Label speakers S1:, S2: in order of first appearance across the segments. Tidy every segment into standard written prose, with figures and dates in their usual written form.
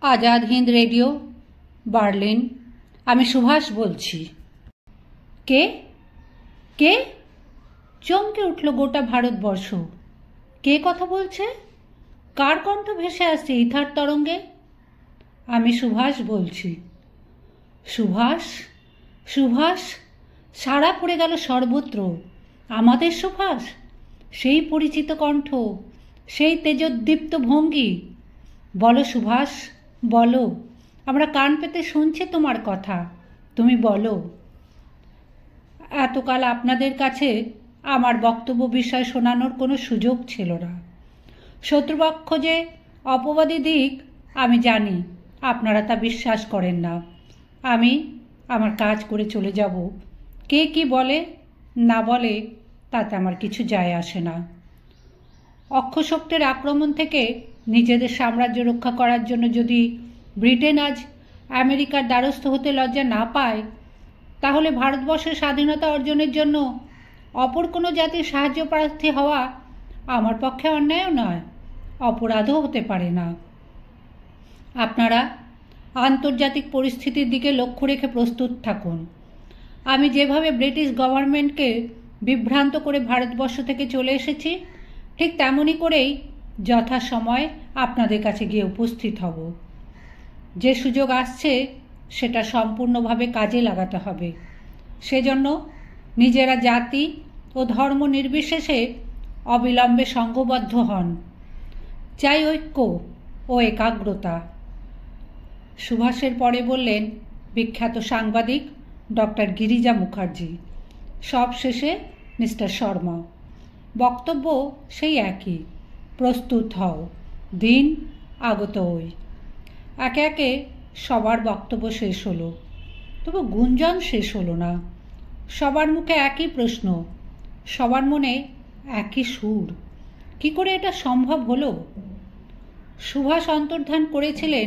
S1: Azad Hind radio Berlin आमी सुभाष बोलছি। के के चमके उठल गोटा भारतवर्ष। के कथा बोलছে? कार कण्ठ भेसे आसছে इथार तरंगे? आमी सुभाष बोलছি। सुभाष सुभाष सारा पड़े गेल सर्वत्र। आमादेर सुभाष, सेई परिचित कण्ठ, सेई तेजोद्दीप्त भंगी। बोलो सुभाष, बोलो, आमरा कान पेते शुनছি তোমার কথা, তুমি বলো। এতকাল আপনাদের কাছে আমার বক্তব্য বিষয় শোনানোর কোনো সুযোগ ছিল না। শত্রুপক্ষ যে অপবাদী দিক আমি জানি, আপনারা তা বিশ্বাস করেন না। আমি আমার কাজ করে চলে যাব। কে কি বলে না বলে তাতে আমার কিছু যায় আসে না। অক্ষশক্তির আক্রমণ থেকে নিজেদের সাম্রাজ্য রক্ষা করার জন্য যদি ব্রিটেন আজ আমেরিকার দ্বারস্থ হতে লজ্জা না পায়, তাহলে ভারতবর্ষের স্বাধীনতা অর্জনের জন্য অপর কোনো জাতির সাহায্য প্রার্থী হওয়া আমার পক্ষে অন্যায়ও নয়, অপরাধও হতে পারে না। আপনারা আন্তর্জাতিক পরিস্থিতির দিকে লক্ষ্য রেখে প্রস্তুত থাকুন। আমি যেভাবে ব্রিটিশ গভর্নমেন্টকে বিভ্রান্ত করে ভারতবর্ষ থেকে চলে এসেছি, ঠিক তেমনই করেই যথাসময়ে আপনাদের কাছে গিয়ে উপস্থিত হব। যে সুযোগ আসছে সেটা সম্পূর্ণভাবে কাজে লাগাতে হবে। সেজন্য নিজেরা জাতি ও ধর্ম নির্বিশেষে অবিলম্বে সংঘবদ্ধ হন। চাই ঐক্য ও একাগ্রতা। সুভাষের পরে বললেন বিখ্যাত সাংবাদিক ডক্টর গিরিজা মুখার্জি। সব শেষে মিস্টার শর্মা। বক্তব্য সেই একই, প্রস্তুত হও, দিন আগত ওই। একে একে সবার বক্তব্য শেষ হলো, তবু গুঞ্জন শেষ হলো না। সবার মুখে একই প্রশ্ন, সবার মনে একই সুর। কি করে এটা সম্ভব হলো? সুভাষ অন্তর্ধান করেছিলেন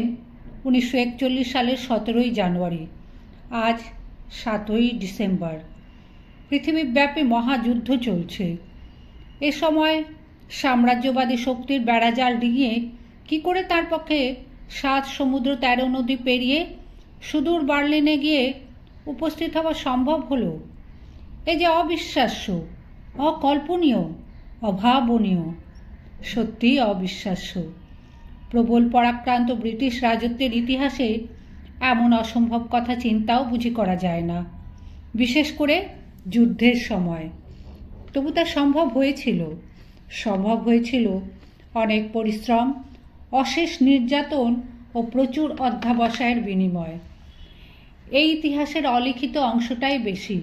S1: 1941 সালের 17ই জানুয়ারি। আজ 7ই ডিসেম্বর। পৃথিবীব্যাপী মহাযুদ্ধ চলছে। এ সময় সাম্রাজ্যবাদী শক্তির বেড়াজাল ডিঙিয়ে কি করে তার পক্ষে 7 সমুদ্র 13 নদী পেরিয়ে সুদূর বার্লিনে গিয়ে উপস্থিত হওয়া সম্ভব হলো? এ যে অবিশ্বাস্য, অকল্পনীয়, অভাবনীয়, সত্যিই অবিশ্বাস্য। প্রবল পরাক্রান্ত ব্রিটিশ রাজত্বের ইতিহাসে এমন অসম্ভব কথা চিন্তাও বুঝি করা যায় না, বিশেষ করে যুদ্ধের সময়। তবু তা সম্ভব হয়েছিল। সম্ভব হয়েছিল অনেক পরিশ্রম, অশেষ নির্যাতন ও প্রচুর অধ্যাবসায়ের বিনিময়। এই ইতিহাসের অলিখিত অংশটাই বেশি।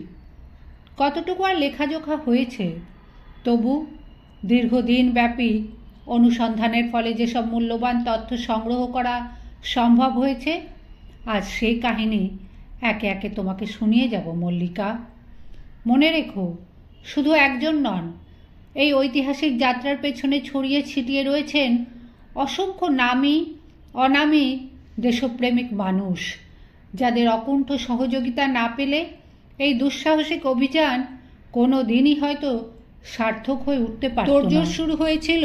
S1: কতটুকু আর লেখাজোখা হয়েছে, তবু দীর্ঘদিন ব্যাপী অনুসন্ধানের ফলে যেসব মূল্যবান তথ্য সংগ্রহ করা সম্ভব হয়েছে, আজ সেই কাহিনী একে একে তোমাকে শুনিয়ে যাব মল্লিকা। মনে রেখো, শুধু একজন নন, এই ঐতিহাসিক যাত্রার পেছনে ছড়িয়ে ছিটিয়ে রয়েছেন অসংখ্য নামী অনামী দেশপ্রেমিক মানুষ, যাদের অকুণ্ঠ সহযোগিতা না পেলে এই দুঃসাহসিক অভিযান কোনো দিনই হয়তো সার্থক হয়ে উঠতে পারত না। তোড়জোড় শুরু হয়েছিল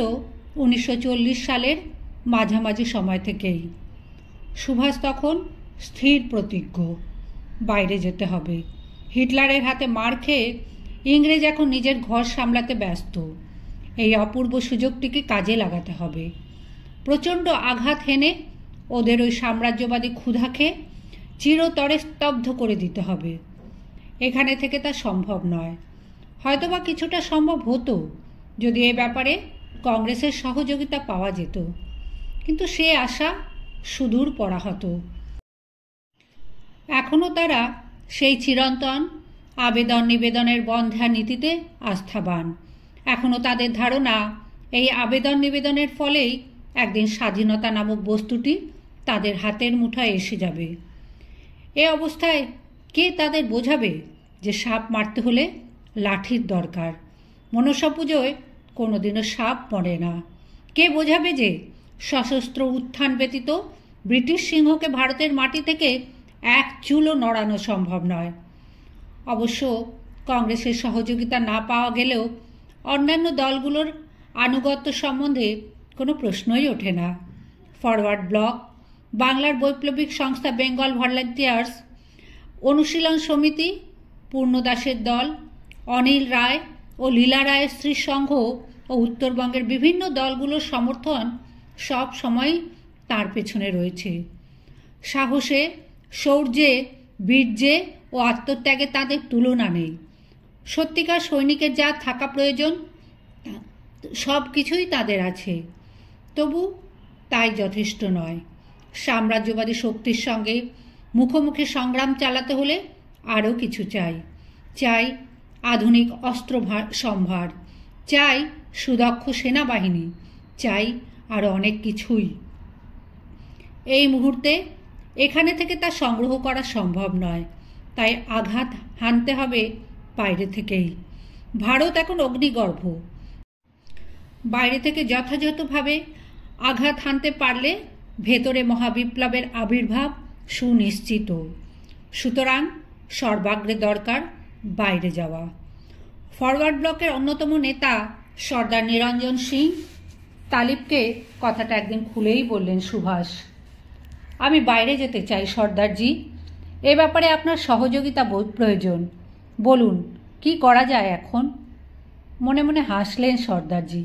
S1: 1940 সালের মাঝামাঝি সময় থেকেই। সুভাষ তখন স্থির প্রতিজ্ঞ, বাইরে যেতে হবে। হিটলারের হাতে মার খেয়ে ইংরেজ এখন নিজের ঘর সামলাতে ব্যস্ত। এই অপূর্ব সুযোগটিকে কাজে লাগাতে হবে। প্রচণ্ড আঘাত হেনে ওদের ওই সাম্রাজ্যবাদী ক্ষুধাকে চিরতরে স্তব্ধ করে দিতে হবে। এখানে থেকে তা সম্ভব নয়। হয়তোবা কিছুটা সম্ভব হতো যদি এ ব্যাপারে কংগ্রেসের সহযোগিতা পাওয়া যেত, কিন্তু সে আশা সুদূর পরাহত। এখনও তারা সেই চিরন্তন আবেদন নিবেদনের বন্ধ্যা নীতিতে আস্থাবান। এখনও তাদের ধারণা এই আবেদন নিবেদনের ফলেই একদিন স্বাধীনতা নামক বস্তুটি তাদের হাতের মুঠায় এসে যাবে। এ অবস্থায় কে তাদের বোঝাবে যে সাপ মারতে হলে লাঠির দরকার? মনসা পুজোয় কোনোদিনও সাপ মরে না। কে বোঝাবে যে সশস্ত্র উত্থান ব্যতীত ব্রিটিশ সিংহকে ভারতের মাটি থেকে এক চুলও নড়ানো সম্ভব নয়? অবশ্য কংগ্রেসের সহযোগিতা না পাওয়া গেলেও অন্যান্য দলগুলোর আনুগত্য সম্বন্ধে কোনো প্রশ্নই ওঠে না। ফরওয়ার্ড ব্লক বাংলার বৈপ্লবিক সংস্থা বেঙ্গল ভলান্টিয়ার্স, অনুশীলন সমিতি, পূর্ণদাসের দল, অনিল রায় ও লীলা রায়ের স্ত্রী সংঘ ও উত্তরবঙ্গের বিভিন্ন দলগুলোর সমর্থন সব সময় তার পেছনে রয়েছে। সাহসে, শৌর্যে, বীর্যে ও আত্মত্যাগে তাদের তুলনা নেই। সত্যিকার সৈনিকের যা থাকা প্রয়োজন সব কিছুই তাদের আছে, তবু তাই যথেষ্ট নয়। সাম্রাজ্যবাদী শক্তির সঙ্গে মুখোমুখি সংগ্রাম চালাতে হলে আরও কিছু চাই। চাই আধুনিক অস্ত্র সম্ভার, চাই সুদক্ষ সেনাবাহিনী, চাই আরও অনেক কিছুই। এই মুহূর্তে এখানে থেকে তা সংগ্রহ করা সম্ভব নয়, তাই আঘাত হানতে হবে বাইরে থেকেই। ভারত এখন অগ্নিগর্ভ। বাইরে থেকে যথাযথভাবে আঘাত হানতে পারলে ভেতরে মহাবিপ্লবের আবির্ভাব সুনিশ্চিত। সুতরাং সর্বাগ্রে দরকার বাইরে যাওয়া। ফরওয়ার্ড ব্লকের অন্যতম নেতা সর্দার নিরঞ্জন সিং তালিবকে কথাটা একদিন খুলেই বললেন সুভাষ, আমি বাইরে যেতে চাই সর্দারজি, এ ব্যাপারে আপনার সহযোগিতা প্রয়োজন। বলুন কি করা যায় এখন? মনে মনে হাসলেন সর্দারজি।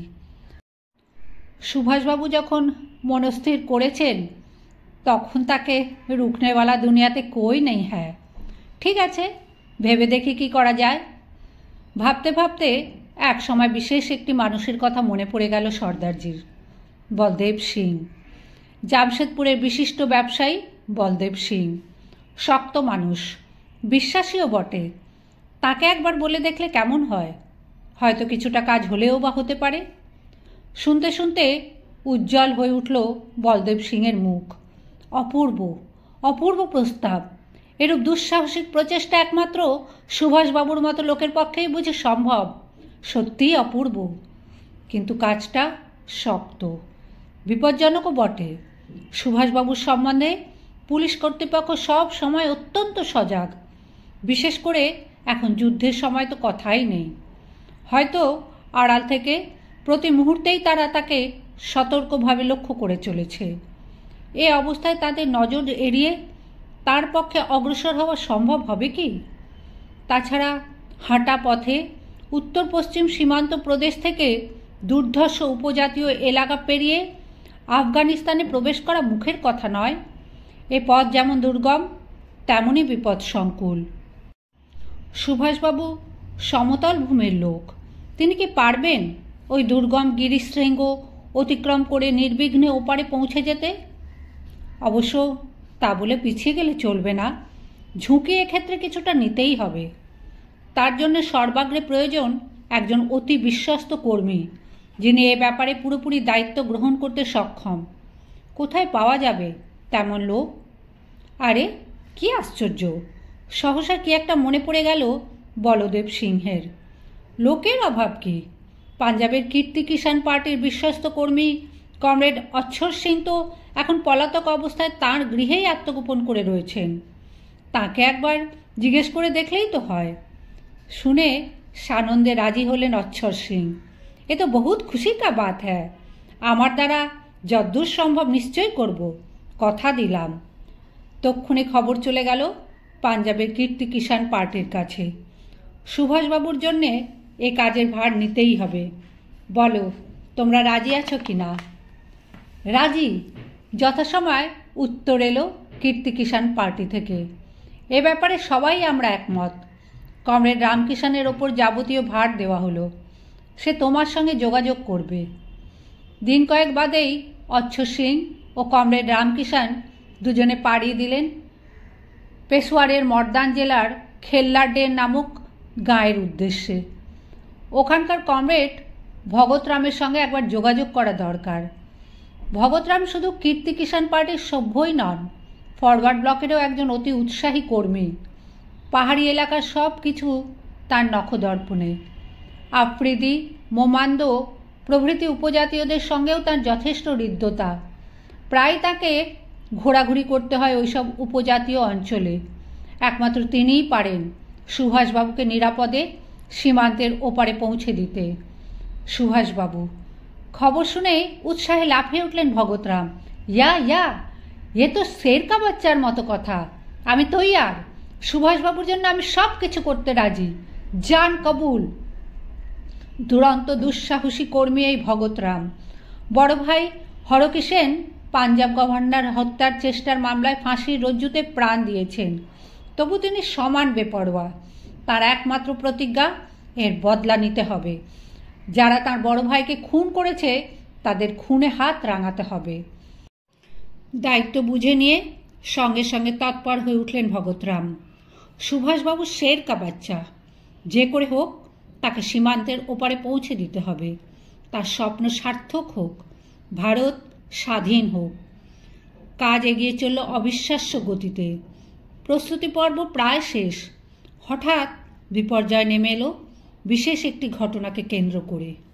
S1: সুভাষবাবু যখন মনস্থির করেছেন তখন তাকে রুখনেওয়ালা দুনিয়াতে কই নেই। হ্যাঁ ঠিক আছে, ভেবে দেখি কি করা যায়। ভাবতে ভাবতে এক সময় বিশেষ একটি মানুষের কথা মনে পড়ে গেল সর্দারজির, বলদেব সিং। জামশেদপুরের বিশিষ্ট ব্যবসায়ী বলদেব সিং, শক্ত মানুষ, বিশ্বাসীও বটে। তাকে একবার বলে দেখলে কেমন হয়? হয়তো কিছুটা কাজ হলেও বা হতে পারে। শুনতে শুনতে উজ্জ্বল হয়ে উঠল বলদেব সিংয়ের মুখ। অপূর্ব, অপূর্ব প্রস্তাব। এরূপ দুঃসাহসিক প্রচেষ্টা একমাত্র সুভাষবাবুর মতো লোকের পক্ষেই বুঝি সম্ভব। সত্যিই অপূর্ব, কিন্তু কাজটা শক্ত, বিপজ্জনকও বটে। সুভাষবাবুর সম্বন্ধে পুলিশ কর্তৃপক্ষ সব সময় অত্যন্ত সজাগ, বিশেষ করে এখন যুদ্ধের সময় তো কথাই নেই। হয়তো আড়াল থেকে প্রতি মুহূর্তেই তারা তাকে সতর্কভাবে লক্ষ্য করে চলেছে। এ অবস্থায় তাদের নজর এড়িয়ে তার পক্ষে অগ্রসর হওয়া সম্ভব হবে কি? তাছাড়া হাঁটা পথে উত্তর পশ্চিম সীমান্ত প্রদেশ থেকে দুর্ধর্ষ উপজাতীয় এলাকা পেরিয়ে আফগানিস্তানে প্রবেশ করা মুখের কথা নয়। এ পথ যেমন দুর্গম তেমনই বিপদ সংকুল। সুভাষবাবু সমতল ভূমির লোক, তিনি কি পারবেন ওই দুর্গম গিরিশৃঙ্গ অতিক্রম করে নির্বিঘ্নে ওপারে পৌঁছে যেতে? অবশ্য তা বলে পিছিয়ে গেলে চলবে না, ঝুঁকি এক্ষেত্রে কিছুটা নিতেই হবে। তার জন্য সর্বাগ্রে প্রয়োজন একজন অতি বিশ্বস্ত কর্মী, যিনি এ ব্যাপারে পুরোপুরি দায়িত্ব গ্রহণ করতে সক্ষম। কোথায় পাওয়া যাবে তেমন লোক? আরে কি আশ্চর্য, সহসা কি একটা মনে পড়ে গেল বলদেব সিংহের। লোকের অভাব কি? পাঞ্জাবের কীর্তি কিষাণ পার্টির বিশ্বস্ত কর্মী কমরেড অচ্ছর সিং তো এখন পলাতক অবস্থায় তাঁর গৃহেই আত্মগোপন করে রয়েছেন। তাকে একবার জিজ্ঞেস করে দেখলেই তো হয়। শুনে সানন্দে রাজি হলেন অচ্ছর সিং। এ তো বহুত খুশি কা বাত হ্যাঁ, আমার দ্বারা যদ্দূর সম্ভব নিশ্চয় করব, কথা দিলাম। তক্ষুনি খবর চলে গেল পাঞ্জাবের কীর্তি কিষাণ পার্টির কাছে। সুভাষবাবুর জন্যে এ কাজের ভার নিতেই হবে। বলো তোমরা রাজি আছো কি না? রাজি, যথাসময় উত্তর এলো কীর্তি কিষাণ পার্টি থেকে। এ ব্যাপারে সবাই আমরা একমত। কমরেড রামকিষাণের ওপর যাবতীয় ভার দেওয়া হলো, সে তোমার সঙ্গে যোগাযোগ করবে। দিন কয়েক বাদেই অচ্ছর সিং ও কমরেড রামকিষাণ দুজনে পাড়িয়ে দিলেন পেশোয়ারের মর্দান জেলার খেল্লাডের নামক গাঁয়ের উদ্দেশ্যে। ওখানকার কমরেড ভগতরামের সঙ্গে একবার যোগাযোগ করা দরকার। ভগতরাম শুধু কীর্তি কিষাণ পার্টির সভ্যই নন, ফরওয়ার্ড ব্লকেরও একজন অতি উৎসাহী কর্মী। পাহাড়ি এলাকার সব কিছু তার নখদর্পণে। আফ্রিদি, মোমান্দো প্রভৃতি উপজাতীয়দের সঙ্গেও তার যথেষ্ট হৃদ্যতা। প্রায় তাকে ঘোরাঘুরি করতে হয় ওইসব উপজাতীয় অঞ্চলে। একমাত্র তিনিই পারেন সুভাষবাবুকে নিরাপদে সীমান্তের ওপারে পৌঁছে দিতে। সুভাষবাবু খবর শুনে উৎসাহে লাফিয়ে উঠলেন ভগতরাম। ইয়া ইয়া, এ তো শেরকা বাচ্চার মতো কথা। আমি তৈয়ার, সুভাষবাবুর জন্য আমি সব কিছু করতে রাজি, জান কবুল। দুরন্ত দুঃসাহসী কর্মী এই ভগতরাম। বড় ভাই হরকিষেন পাঞ্জাব গভর্নর হত্যার চেষ্টার মামলায় ফাঁসির রজ্জুতে প্রাণ দিয়েছেন, তবু তিনি সমান বেপরোয়া। তার একমাত্র প্রতিজ্ঞা, এর বদলা নিতে হবে। যারা তার বড় ভাইকে খুন করেছে তাদের খুনে হাত রাঙাতে হবে। দায়িত্ব বুঝে নিয়ে সঙ্গে সঙ্গে তৎপর হয়ে উঠলেন ভগতরাম। সুভাষবাবু শেরকা বাচ্চা, যে করে হোক তাকে সীমান্তের ওপারে পৌঁছে দিতে হবে। তার স্বপ্ন সার্থক হোক, ভারত স্বাধীন হোক। কাজ এগিয়ে চলল অবিশ্বাস্য গতিতে। প্রস্তুতি পর্ব প্রায় শেষ। হঠাৎ বিপর্যয় নেমে এলো বিশেষ একটি ঘটনাকে কেন্দ্র করে।